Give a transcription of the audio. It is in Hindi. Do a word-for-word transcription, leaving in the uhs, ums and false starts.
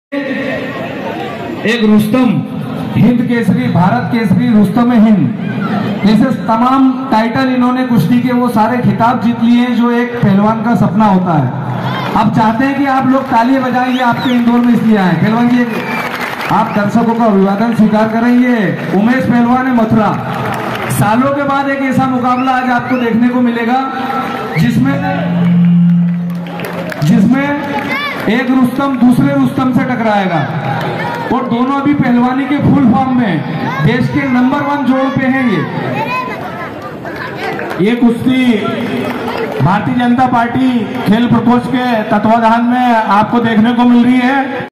एक रुस्तम, हिंद केसरी, भारत केसरी, रुस्तम हिंद, ऐसे तमाम टाइटल इन्होंने कुश्ती के वो सारे खिताब जीत लिए हैं जो एक पहलवान का सपना होता है। अब चाहते हैं कि आप लोग ताली बजाइए, आपके इंदौर में इसलिए आए। पहलवान जी आप दर्शकों का अभिवादन स्वीकार करेंगे। उमेश पहलवान है मथुरा। सालों के बाद एक ऐसा मुकाबला आज आपको देखने को मिलेगा जिसमें जिसमें एक रुस्तम दूसरे रुस्तम से टकराएगा और दोनों अभी पहलवानी के फुल फॉर्म में देश के नंबर वन जोड़ पे हैं। ये ये कुश्ती भारतीय जनता पार्टी खेल प्रकोष्ठ के तत्वाधान में आपको देखने को मिल रही है।